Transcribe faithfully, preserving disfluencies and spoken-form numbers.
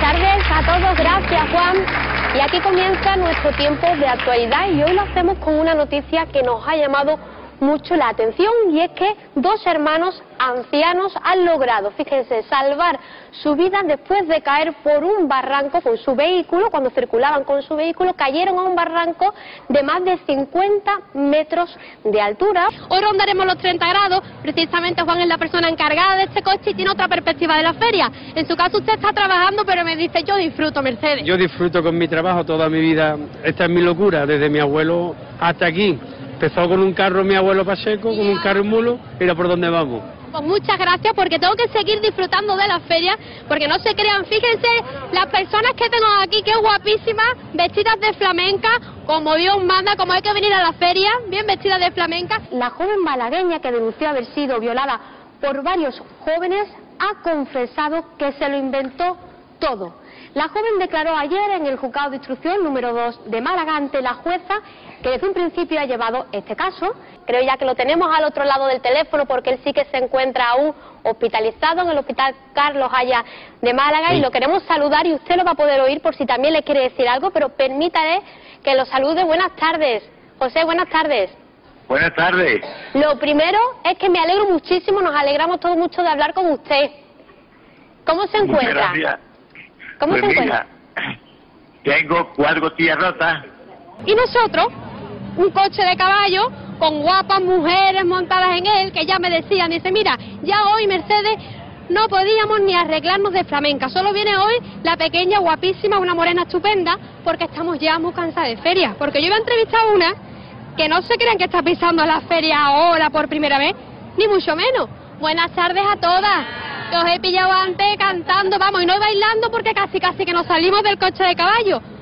tardes a todos, gracias Juan. Y aquí comienza nuestro tiempo de actualidad y hoy lo hacemos con una noticia que nos ha llamado mucho la atención y es que dos hermanos ancianos han logrado, fíjense, salvar su vida después de caer por un barranco con su vehículo. Cuando circulaban con su vehículo cayeron a un barranco de más de cincuenta metros de altura. Hoy rondaremos los treinta grados, precisamente Juan es la persona encargada de este coche y tiene otra perspectiva de la feria. En su caso usted está trabajando, pero me dice yo disfruto, Mercedes. Yo disfruto con mi trabajo toda mi vida, esta es mi locura, desde mi abuelo hasta aquí. Empezó con un carro mi abuelo Pacheco, con un carro y mulo, mira por dónde vamos. Pues muchas gracias, porque tengo que seguir disfrutando de la feria, porque no se crean, fíjense las personas que tengo aquí, que guapísimas, vestidas de flamenca, como Dios manda, como hay que venir a la feria, bien vestidas de flamenca. La joven malagueña que denunció haber sido violada por varios jóvenes ha confesado que se lo inventó todo. La joven declaró ayer en el juzgado de instrucción número dos de Málaga ante la jueza que desde un principio ha llevado este caso. Creo ya que lo tenemos al otro lado del teléfono porque él sí que se encuentra aún hospitalizado en el Hospital Carlos Haya de Málaga, sí. Y lo queremos saludar y usted lo va a poder oír por si también le quiere decir algo, pero permítale que lo salude. Buenas tardes. José, buenas tardes. Buenas tardes. Lo primero es que me alegro muchísimo, nos alegramos todos mucho de hablar con usted. ¿Cómo se encuentra? Muchas gracias. ¿Cómo pues se encuentra? Mira, tengo cuatro costillas rotas. Y nosotros, un coche de caballo con guapas mujeres montadas en él, que ya me decían, dice, mira, ya hoy Mercedes no podíamos ni arreglarnos de flamenca, solo viene hoy la pequeña guapísima, una morena estupenda, porque estamos ya muy cansadas de feria, porque yo iba a entrevistar a una que no se crean que está pisando la feria ahora por primera vez, ni mucho menos. Buenas tardes a todas, que os he pillado antes cantando, vamos, y no bailando porque casi casi que nos salimos del coche de caballo.